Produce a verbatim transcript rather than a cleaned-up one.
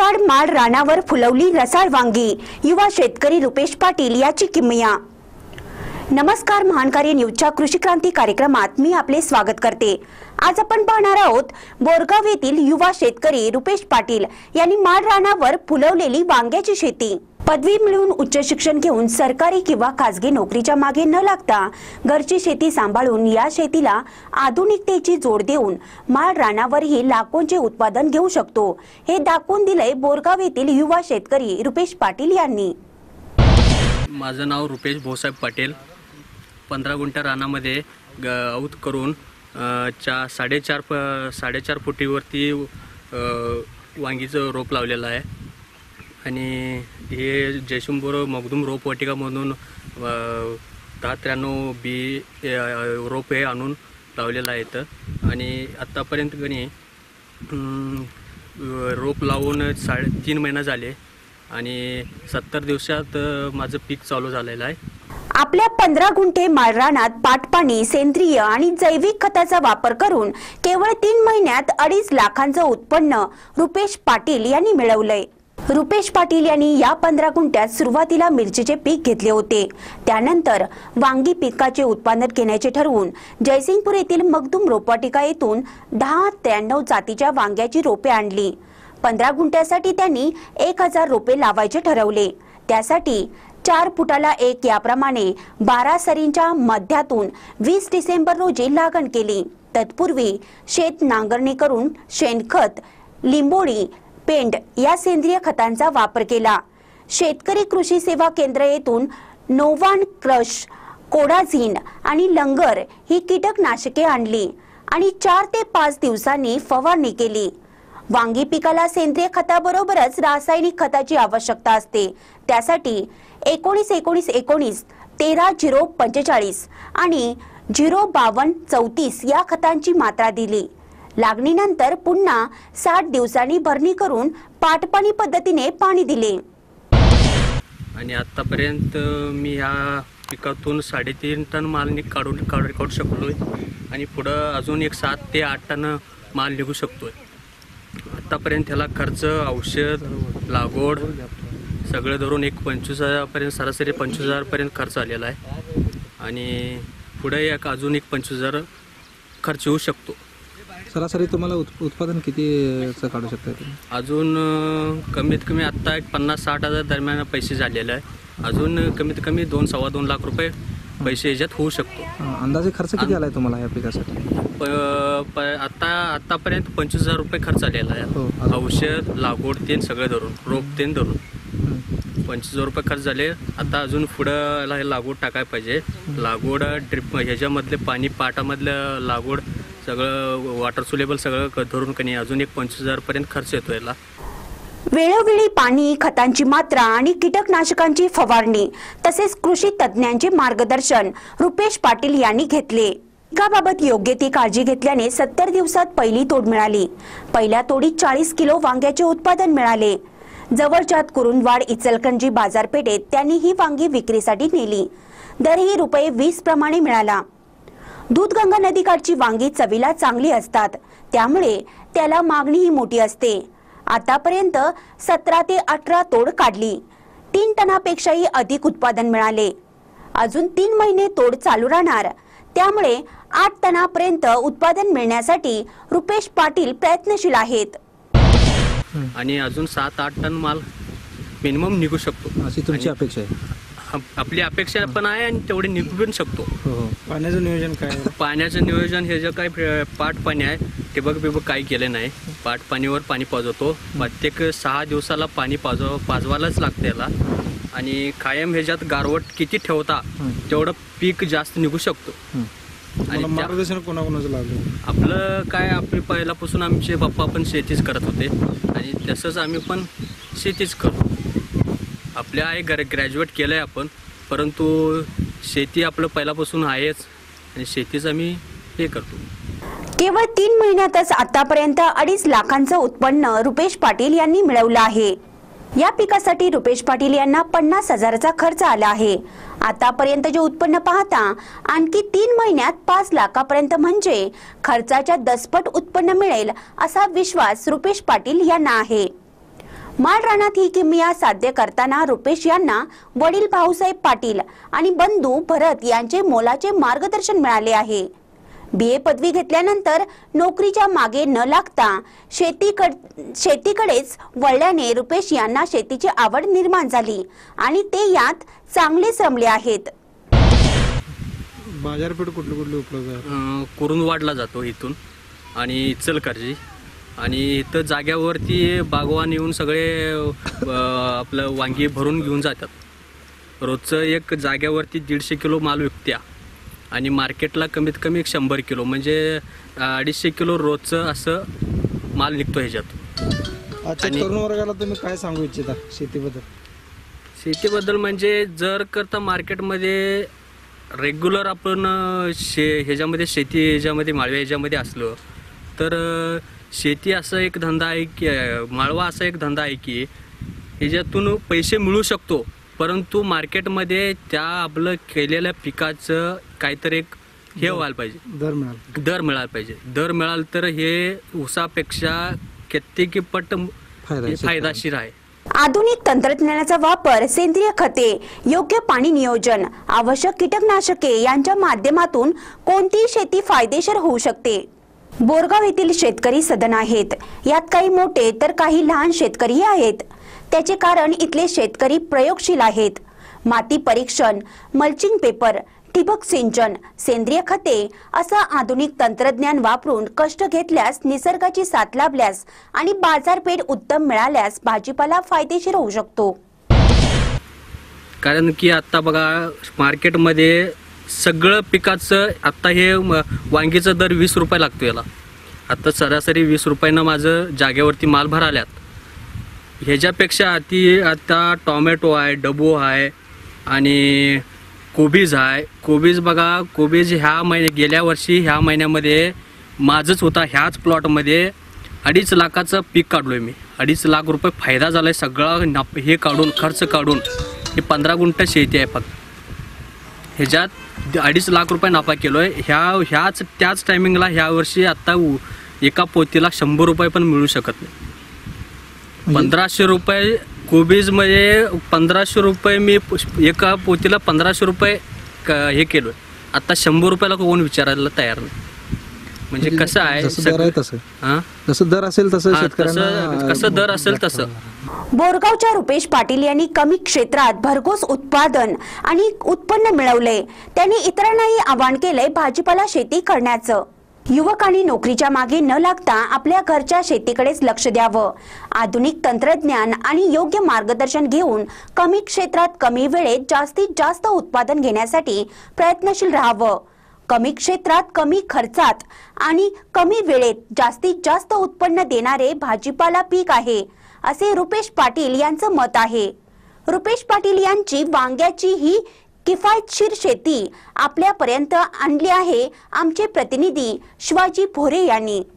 हिरवाड माळ रानावर फुलवली रसाळ वांगी, युवा शेतकरी रुपेश पाटील याची किमया। नमस्कार, महानकारी न्यूजच्या कृषी क्रांती कार्यक्रमात मी आपले स्वागत करते। आज आपण पाहणार आहोत बोरगाव येथील युवा शेतकरी रुपेश पाटील यांनी माळ रानावर फुलवलेली वांग्याची शेती। पदवी मिळवून उच्च शिक्षण घेऊन सरकारी किंवा खासगी नोकरीच्या मागे न लागता घरची शेती सांभाळून या शेतीला आधुनिकतेची जोड देऊन माळ रानावरही लाखोंचे उत्पादन घेऊ शकतो, हे दाखवून दिले बोरगाव येथील युवा शेतकरी रुपेश पाटील यांनी। माझं नाव रुपेश भाऊसाहेब पाटील। पंधरा गुंठा रानामध्ये औत करून चा साडेचार साडेचार फुटीवरती वांगीचं रोप लावलेलं आहे आणि हे जयशंभर मगदूम रोपवाटिका म्हणून दहा त्र्याण्णव बी रोप हे आणून लावलेलं आहे इथं। आणि आत्तापर्यंत गणी रोप लावून साडे तीन महिना झाले आणि सत्तर दिवसात माझं पीक चालू झालेलं आहे। आपल्या पंधरा गुंठे माळ रानात पाटपाणी, सेंद्रिय आणि जैविक खताचा वापर करून केवळ तीन महिन्यात अडीच लाखांचं उत्पन्न रुपेश पाटील यांनी मिळवलंय। रुपेश पाटील यांनी या पंधरा गुंठ्यात सुरुवातीला मिरचीचे पीक घेतले होते, त्यानंतर वांगी पिकाचे उत्पादन घेण्याचे ठरवून जयसिंगपूर येथील मगदूम रोपवाटिका येथून दहा त्र्याण्णव जातीच्या वांग्याची रोपे आणली। पंधरा गुंठ्यासाठी त्यांनी एक हजार रोपे लावायचे ठरवले। त्यासाठी चार फुटाला एक याप्रमाणे बारा सरींच्या मध्यातून वीस डिसेंबर रोजी लागण केली। तत्पूर्वी शेत नांगरणी करून शेणखत, लिंबोळी, पेंड या सेंद्रिय खतांचा वापर केला। शेतकरी कृषी सेवा केंद्र येथून नोवान क्रश, कोडाझिन आणि लंगर ही कीटकनाशके आणली आणि चार ते पाच दिवसांनी फवारणी केली। वांगी पिकाला सेंद्रिय खताबरोबरच रासायनिक खताची आवश्यकता असते, त्यासाठी एकोणीस एकोणीस एकोणीस तेरा झिरो पंचेचाळीस आणि झिरो बावन्न चौतीस या खतांची मात्रा दिली। लागणीनंतर पुन्हा साठ दिवसांनी भरणी करून पाटपाणी पद्धतीने पाणी दिले। आणि आतापर्यंत मी ह्या पिकातून साडेतीन टन माल काढून काढू शकलोय आणि पुढे अजून एक सात ते आठ टन माल निघू शकतोय। आतापर्यंत त्याला खर्च, औषध, लागवड सगळं धरून एक पंचवीस हजारपर्यंत सरासरी पंचवीस हजारपर्यंत खर्च आलेला आहे आणि पुढे एक अजून एक पंचवीस हजार खर्च होऊ शकतो। सरासरी तुम्हाला उत्पादन कितीचं काढू शकता तुम्ही? अजून कमीत कमी आत्ता एक पन्नास साठ हजार दरम्यान पैसे झालेले आहे। अजून कमीत कमी दोन सव्वा दोन लाख रुपये पैसे याच्यात होऊ शकतो। अंदाजे खर्च किती आला आहे तुम्हाला या पिकासाठी? प आता आतापर्यंत पंचवीस हजार रुपये खर्च आलेला आहे। औषध, लागवड तेन सगळं धरून, रोप तेन धरून पंचवीस हजार रुपये खर्च झाले। आता अजून पुढं हे लागवड टाकायला पाहिजे। लागवड ड्रिप ह्याच्यामधले पाणी पाटामधलं लागवड सगळं वॉटर सुलेबल सगळं धरून कणी अजून एक पंचवीस हजार पर्यंत खर्च येतो याला। वेळोवेळी पाणी, खतांची मात्रा आणि कीटकनाशकांची फवारणी तसेच कृषी तज्ञांचे मार्गदर्शन रुपेश पाटील यांनी घेतले। पिकाबाबत योग्य ती काळजी घेतल्याने सत्तर दिवसात पहिली तोड मिळाली। पहिल्या तोडीत चाळीस किलो वांग्याचे उत्पादन मिळाले। जवळच्या कुरुंदवाड इचलकरंजी बाजारपेठेत त्यांनी ही वांगी विक्रीसाठी नेली। दरही रुपये वीस प्रमाणे मिळाला। दूधगंगा नदीकाठची वांगी चवीला चांगली असतात, त्यामुळे त्याला मागणीही मोठी असते। आतापर्यंत सतरा ते अठरा तोड काढली। तीन टनापेक्षाही अधिक उत्पादन मिळाले। अजून तीन महिने तोड चालू राहणार, त्यामुळे आठ टनापर्यंत उत्पादन मिळण्यासाठी रुपेश पाटील प्रयत्नशील आहेत आणि अजून सात आठ टन माल मिनिमम निघू शकतो अशी तुमची अपेक्षा आहे? आपली अपेक्षा पण आहे आणि तेवढे निघू पण शकतो। पाण्याचं नियोजन काय? पाण्याचं नियोजन हे जे काय पाट पाणी आहे ते बघ बिबक काही केलं नाही। पाट पाणीवर पाणी पाजवतो, प्रत्येक सहा दिवसाला पाणी पाजव पाजवायलाच लागतं याला आणि कायम ह्याच्यात गारवट किती ठेवता तेवढं पीक जास्त निघू शकतो। आणि मार्गदर्शन कोणाकोणाचं लागलं? आपलं काय, आपली पहिल्यापासून आमचे पप्पा पण शेतीच करत होते आणि तसंच आम्ही पण शेतीच करतो। आपल्या आहे घर ग्रॅज्युएट केलं आहे आपण, परंतु शेती आपलं पहिल्यापासून आहेच आणि शेतीच आम्ही हे करतो। केवळ तीन महिन्यातच आतापर्यंत अडीच लाखांचं उत्पन्न रुपेश पाटील यांनी मिळवलं आहे। या पिकासाठी रुपेश पाटील यांना पन्नास हजाराचा खर्च आला आहे। आतापर्यंतचे उत्पन्न पाहता आणखी तीन महिन्यात पाच लाखापर्यंत म्हणजे खर्चाच्या दसपट उत्पन्न मिळेल असा विश्वास रुपेश पाटील यांना आहे। माळ रानात ही किमया साध्य करताना रुपेश यांना वडील भाऊसाहेब पाटील आणि बंधू भरत यांचे मोलाचे मार्गदर्शन मिळाले आहे. बी ए पदवी घेतल्यानंतर नोकरीच्या मागे न लागता शेतीकडे शेतीकडेच वळल्याने रुपेश यांना शेतीची आवड निर्माण झाली आणि ते यात चांगले श्रमले आहेत. बाजारपेठ कुठली कुठली उपलब्ध आहे? अं, कुरुंदवाडला जातो इथून आणि इचलकरंजी आणि इथं जाग्यावरती बागवान येऊन सगळे अं, आपलं वांगी भरून घेऊन जातात. रोजचं एक जाग्यावरती दीडशे किलो माल विकत्या आणि मार्केटला कमीत कमी एक शंभर किलो म्हणजे अडीचशे किलो रोजचं असं माल निघतो ह्याच्यात. आजच्या तरुण वर्गाला तुम्ही काय सांगू इच्छिता शेतीबद्दल? शेतीबद्दल म्हणजे जर करता मार्केटमध्ये रेग्युलर आपण शे ह्याच्यामध्ये शेती ह्याच्यामध्ये माळव्या ह्याच्यामध्ये असलं तर शेती असं एक धंदा आहे की माळवा असा एक धंदा आहे की ह्याच्यातून पैसे मिळू शकतो, परंतु मार्केटमध्ये त्या आपलं केलेल्या पिकाचं काहीतरी एक हे व्हायला पाहिजे, दर मिळाला दर मिळायला पाहिजे. दर मिळाल तर हे ऊसापेक्षा कित्येक पट फायदेशीर आहे. आधुनिक तंत्रज्ञानाचा वापर, सेंद्रिय खते, योग्य पाणी नियोजन, आवश्यक कीटकनाशके यांच्या माध्यमातून कोणतीही शेती फायदेशीर होऊ शकते. बोरगाव येथील शेतकरी सदन आहेत. यात काही मोठे तर काही लहान शेतकरी आहेत. त्याचे कारण इथले शेतकरी प्रयोगशील आहेत. माती परीक्षण, मल्चिंग पेपर, ठिबक सिंचन, सेंद्रिय खते असं आधुनिक तंत्रज्ञान वापरून कष्ट घेतल्यास, निसर्गाची साथ लाभल्यास आणि बाजारपेठ उत्तम मिळाल्यास भाजीपाला फायदेशीर होऊ शकतो. कारण की आता बघा मार्केटमध्ये सगळं पिकाचं आता हे वांगीचा दर वीस रुपये लागतो. याला आता सरासरी वीस रुपयानं माझं जागेवरती माल भराल्यात. ह्याच्यापेक्षा अति आता टोमॅटो आहे, डबू आहे आणि कोबीज आहे. कोबीज बघा, कोबीज ह्या महिन्या गेल्या वर्षी ह्या महिन्यामध्ये माझंच होता. ह्याच प्लॉटमध्ये अडीच लाखाचं पीक काढलोय मी. अडीच लाख रुपये फायदा झाला आहे सगळा नाप हे काढून खर्च काढून. हे पंधरा गुंठ शेती आहे फक्त. ह्याच्यात अडीच लाख रुपये नफा केलो आहे. ह्या ह्याच त्याच टायमिंगला ह्या वर्षी आत्ता एका पोतीला शंभर रुपये पण मिळू शकत नाही. पंधराशे रुपये कोबीजमध्ये पंधराशे रुपये मी एका पोतीला पंधराशे रुपये हे केलो आहे. आत्ता शंभर रुपयाला कोण विचारायला तयार नाही. म्हणजे कसं आहे, हां जसं दर असेल तसं शेतकऱ्यांना कसं दर असेल तसं. बोरगावच्या रुपेश पाटील यांनी कमी क्षेत्रात भरघोस उत्पादन आणि उत्पन्न मिळवले. त्यांनी इतरांनाही आवाहन केले भाजीपाला शेती करण्याचं. युवकांनी नोकरीच्या मागे न लागता आपल्या घरच्या शेतीकडेच लक्ष द्यावं. आधुनिक तंत्रज्ञान आणि योग्य मार्गदर्शन घेऊन कमी क्षेत्रात कमी वेळेत जास्तीत जास्त उत्पादन घेण्यासाठी प्रयत्नशील राहावं. कमी क्षेत्रात कमी खर्चात आणि कमी वेळेत जास्तीत जास्त उत्पन्न देणारे भाजीपाला पीक आहे, असे रुपेश पाटील यांचं मत आहे. रुपेश पाटील यांची वांग्याची ही किफायतशीर शेती आपल्यापर्यंत आणली आहे आमचे प्रतिनिधी शिवाजी भोरे यांनी.